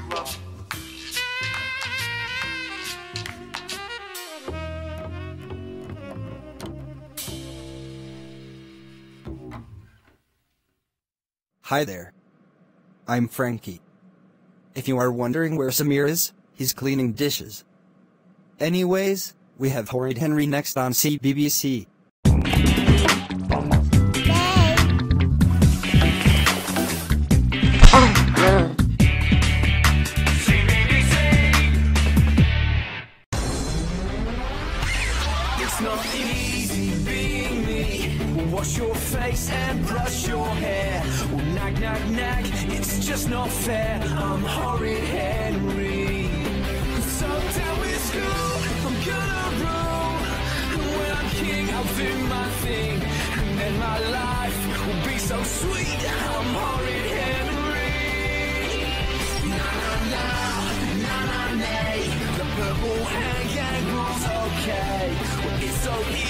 Hi there. I'm Frankie. If you are wondering where Samir is, he's cleaning dishes. Anyways, we have Horrid Henry next on CBBC. It's not easy being me. Wash your face and brush your hair. Well, nag, nag, nag, it's just not fair. I'm Horrid Henry. So down with school, I'm gonna rule. And when I'm king, I'll do my thing. And then my life will be so sweet. I'm Horrid Henry. Na na na, na na nay. The purple hand gang rules okay. Well, it's so easy.